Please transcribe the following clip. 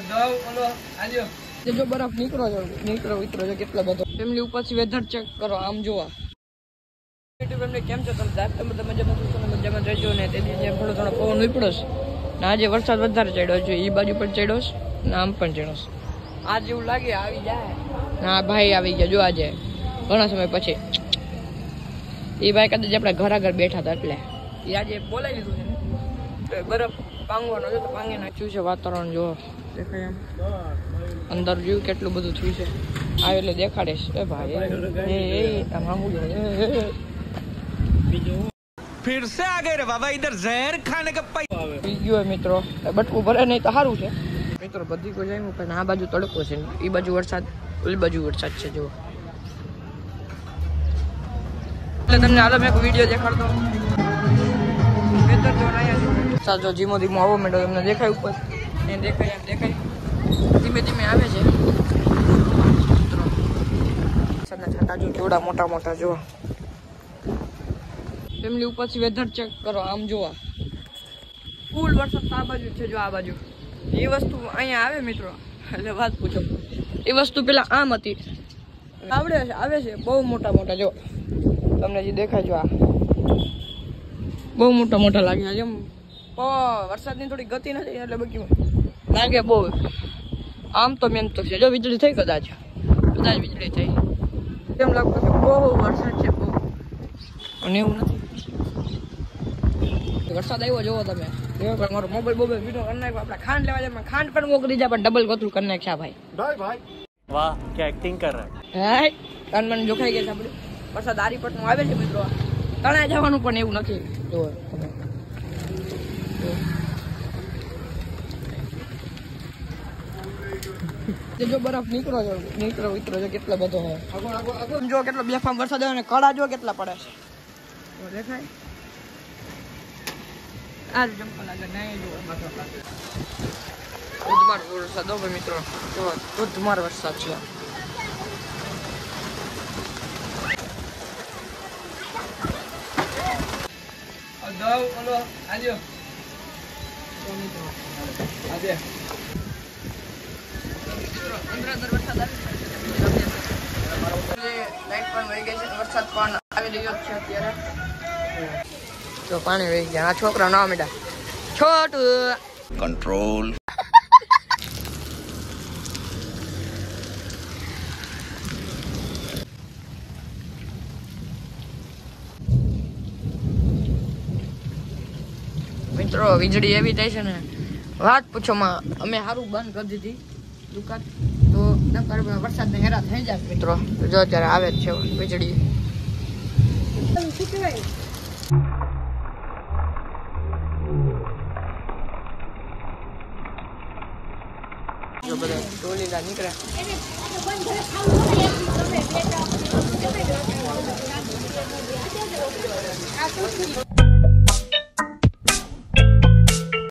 જો બરફ નીકળો છે કેટલો બધો ફેમિલી ઉપરથી વેધર ચેક કરો આમ જોવા યુટ્યુબ કેમ છો તમે મજામાં રહેજો ને તેથી થોડો પવન ઉપડ્યો છે ને આજે વરસાદ વધારે ચડ્યો છે એ બાજુ પણ ચડ્યો છે ને આમ પણ ચડ્યો છે આજ એવું લાગે આવી જાય ના ભાઈ આવી ગયા જો આજે ઘણા સમય પછી એ ભાઈ કદાચ આપણા ઘર આગળ બેઠા હતા એટલે એ આજે બોલાવી લીધું છે બરફ પાંગવાનો છે તો પાંગી નાખ્યું છે વાતાવરણ જો દેખાય એમ અંદર જોયું કેટલું બધું થયું છે આવે એટલે દેખાડે છે ભાઈ फिर से आ गए रे बाबा इधर जहर खाने का પી ગયો મિત્રો બટકું ભરે નહીં તો સારું છે મિત્રો બધી કોઈ જાય પણ આ બાજુ તડકો છે એ બાજુ વરસાદ ઓલી બાજુ વરસાદ છે જો એટલે તમને હાલ મેં એક વિડીયો દેખાડતો સાચો ધીમો ધીમો આવો મેળો તમને દેખાય ઉપર એ દેખાય એમ દેખાય ધીમે ધીમે આવે છે છાંટા જો કેવડા મોટા મોટા જોવા ફેમિલી ઉપરથી વેધર ચેક કરો આમ જોવા ફૂલ વરસાદ આ બાજુ છે જો આ બાજુ એ વસ્તુ અહીંયા આવે મિત્રો એટલે વાત પૂછો એ વસ્તુ પેલા આમ હતી આવડે છે આવે છે બહુ મોટા મોટા જો તમને જે દેખાય જો આ બહુ મોટા મોટા લાગે જેમ વરસાદની થોડી ગતિ નથી એટલે બાકી લાગે બહુ આમ તો મેમ તો છે જો વીજળી થઈ કદાચ વીજળી થઈ કેમ લાગતું કે બહુ વરસાદ છે બહુ અને એવું નથી વરસાદ આવ્યો જોવો તમે મારો મોબાઈલ વિડીયો કરી નાખ્યો આપણે ખાંડ લેવા જાય ખાંડ પણ મોકલી જાય પણ ડબલ ગોથરું કરી નાખ્યા ભાઈ वाह क्या एक्टिंग कर रहा હે કાન મને જોખાઈ ગયા છે આપણે વરસાદ આરીપટનું આવે છે મિત્રો તણાઈ જવાનું પણ એવું નથી જો જો બરફ નીકળો છે કેટલો બધો જો કેટલો બેફામ વરસાદ આવે ને કળા જો કેટલા પડે છે દેખાય આ જંપલ આગળ નહીં જો ધોધમાર વરસાદ હો મિત્રો જો ધોધમાર વરસાદ છે વરસાદ પણ આવી રહ્યો છે અત્યારે તો પાણી વહી ગયા આ છોકરા ના મીઠા છોટું कंट्रोल મિત્રો વીજળી એવી થાય છે ને વાત પૂછો માં અમે સારું બંધ કરી દીધી દુકાન તો નકર વરસાદ ને હેરા થઈ જાય મિત્રો જો અત્યારે આવે જ છે વીજળી જો બધા ટોલીલા નીકળ્યા